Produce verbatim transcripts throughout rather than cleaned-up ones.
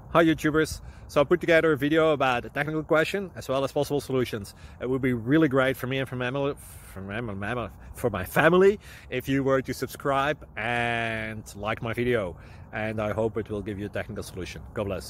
Hi YouTubers! So I put together a video about a technical question as well as possible solutions. It would be really great for me and for my, for my, for my family if you were to subscribe and like my video, and I hope it will give you a technical solution. God bless.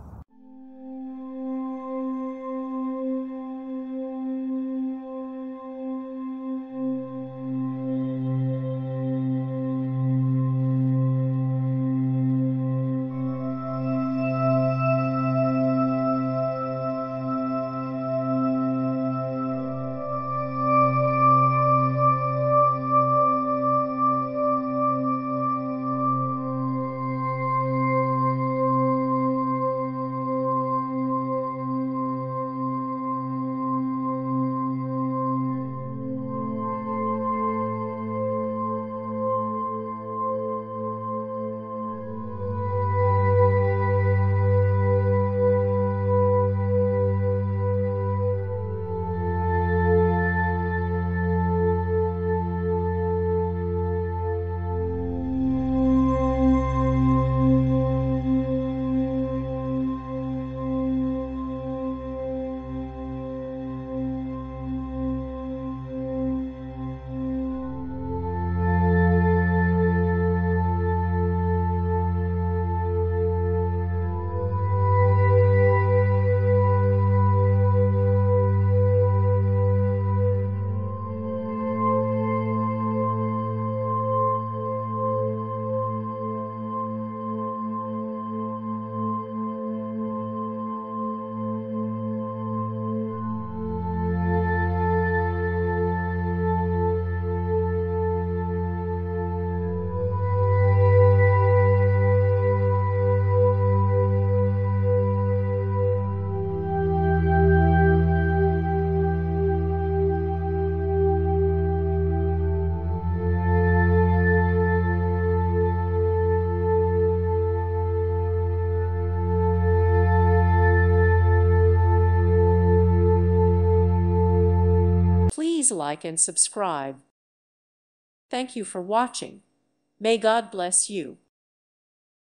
Please like and subscribe. Thank you for watching. May God bless you.